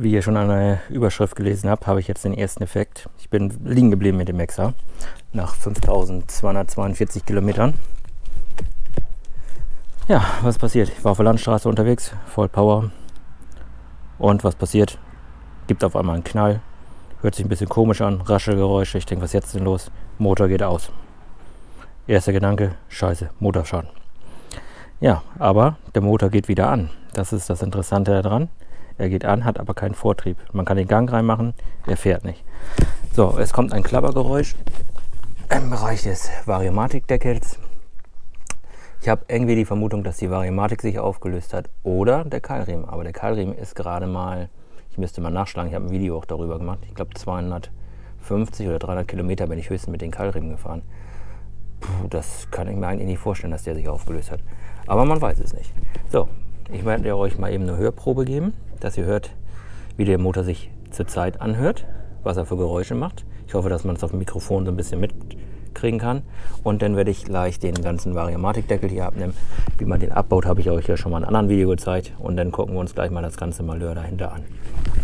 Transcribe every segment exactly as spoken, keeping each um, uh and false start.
Wie ihr schon an der Überschrift gelesen habt, habe ich jetzt den ersten Effekt. Ich bin liegen geblieben mit dem Mexer nach fünftausendzweihundertzweiundvierzig Kilometern. Ja, was passiert? Ich war auf der Landstraße unterwegs, voll Power. Und was passiert? Gibt auf einmal einen Knall. Hört sich ein bisschen komisch an, rasche Geräusche. Ich denke, was ist jetzt denn los? Motor geht aus. Erster Gedanke, scheiße, Motorschaden. Ja, aber der Motor geht wieder an. Das ist das Interessante daran. Er geht an, hat aber keinen Vortrieb. Man kann den Gang reinmachen, er fährt nicht. So, es kommt ein Klappergeräusch im Bereich des Variomatikdeckels. Ich habe irgendwie die Vermutung, dass die Variomatik sich aufgelöst hat oder der Keilriemen. Aber der Keilriemen ist gerade mal, ich müsste mal nachschlagen, ich habe ein Video auch darüber gemacht. Ich glaube zweihundertfünfzig oder dreihundert Kilometer bin ich höchstens mit den Keilriemen gefahren. Puh, das kann ich mir eigentlich nicht vorstellen, dass der sich aufgelöst hat. Aber man weiß es nicht. So, ich werde euch mal eben eine Hörprobe geben, dass ihr hört, wie der Motor sich zurzeit anhört, was er für Geräusche macht. Ich hoffe, dass man es auf dem Mikrofon so ein bisschen mitkriegen kann. Und dann werde ich gleich den ganzen Variomatikdeckel hier abnehmen. Wie man den abbaut, habe ich euch ja schon mal in einem anderen Video gezeigt. Und dann gucken wir uns gleich mal das ganze Malheur dahinter an.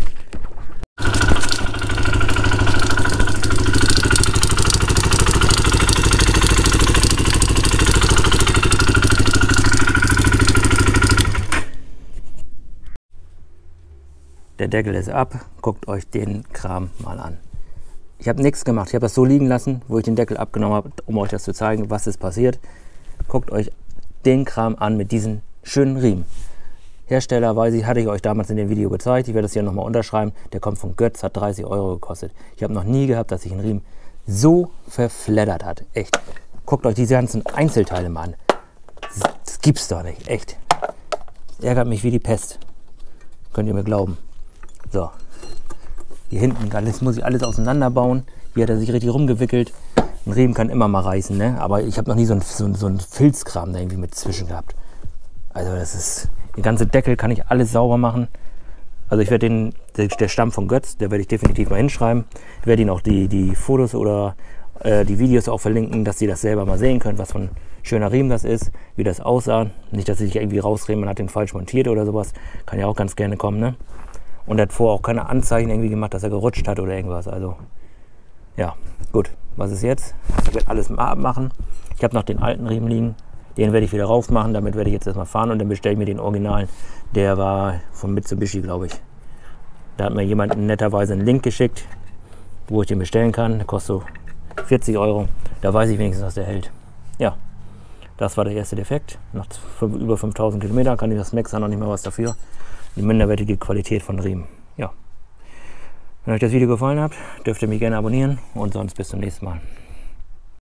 Der Deckel ist ab, guckt euch den Kram mal an. Ich habe nichts gemacht, ich habe das so liegen lassen, wo ich den Deckel abgenommen habe, um euch das zu zeigen, was ist passiert. Guckt euch den Kram an mit diesen schönen Riemen. Hersteller, weiß ich, hatte ich euch damals in dem Video gezeigt, ich werde das hier nochmal unterschreiben, der kommt von Götz, hat dreißig Euro gekostet. Ich habe noch nie gehabt, dass sich ein Riemen so verfleddert hat, echt. Guckt euch diese ganzen Einzelteile mal an. Das gibt's doch nicht, echt. Das ärgert mich wie die Pest, könnt ihr mir glauben. So, hier hinten alles, muss ich alles auseinanderbauen. Hier hat er sich richtig rumgewickelt. Ein Riemen kann immer mal reißen, ne? Aber ich habe noch nie so einen so so ein Filzkram da irgendwie mit zwischen gehabt. Also das ist, der ganze Deckel kann ich alles sauber machen. Also ich werde den, der, der Stamm von Götz, der werde ich definitiv mal hinschreiben. Ich werde Ihnen auch die, die Fotos oder äh, die Videos auch verlinken, dass Sie das selber mal sehen können, was für ein schöner Riemen das ist, wie das aussah. Nicht, dass Sie sich irgendwie rausreden, man hat den falsch montiert oder sowas. Kann ja auch ganz gerne kommen, ne? Und er hat vorher auch keine Anzeichen irgendwie gemacht, dass er gerutscht hat oder irgendwas. Also, ja, gut. Was ist jetzt? Ich werde alles mal abmachen. Ich habe noch den alten Riemen liegen. Den werde ich wieder rauf machen. Damit werde ich jetzt erstmal fahren und dann bestelle ich mir den Originalen. Der war von Mitsubishi, glaube ich. Da hat mir jemand netterweise einen Link geschickt, wo ich den bestellen kann. Der kostet so vierzig Euro. Da weiß ich wenigstens, was der hält. Ja, das war der erste Defekt. Nach über fünftausend Kilometern kann ich das Mexer noch nicht mal was dafür. Die minderwertige Qualität von Riemen. Ja. Wenn euch das Video gefallen hat, dürft ihr mich gerne abonnieren und sonst bis zum nächsten Mal.